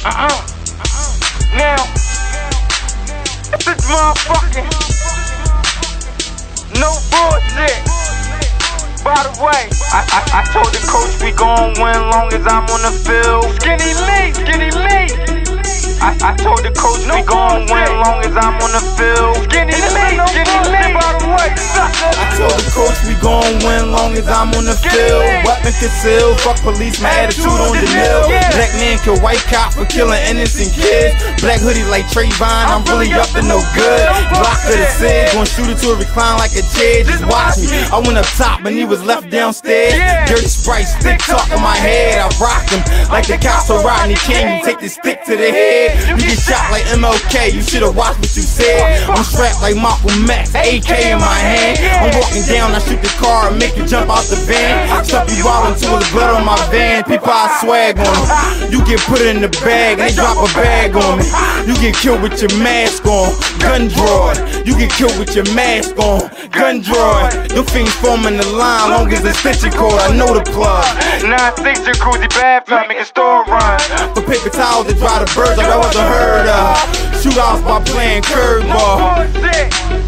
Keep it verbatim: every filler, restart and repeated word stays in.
Uh-uh. Now, this motherfucking no bullshit. By the way, I, I, I told the coach we gon' win long as I'm on the field. Skinny me, skinny me. I, I told the coach no we gon' win long as I'm on the field. Skinny me, no skinny me. By the way, I told the coach we gon' win long as I'm on the field. Weapon concealed, fuck police, my attitude on the mill. Black man kill white cop for killing innocent kids. Black hoodie like Trayvon, I'm really up to no good. Block of the Sid, gon' shoot it to a recline like a chair. Just watch me, I went up top and he was left downstairs. Dirty Sprite, stick talk in my head, I rocked him like the cops of Rodney King. You take the stick to the head, you get shot like M L K. You should've watched what you said. I'm strapped like Malcolm X, A K in my hand. I'm walking down, I shoot the car and make it jump out the van. Stuff you out until it's blood on my van. People I swag on them. You get put in the bag, they drop a bag on me. You get killed with your mask on, gun draw. You get killed with your mask on, gun draw. Them fiends forming the line, long as the stitching cord, I know the plug. nine six jacuzzi bathroom, make a store run. For paper towels to dry the birds like I wasn't heard of. Shootouts by playing curveball.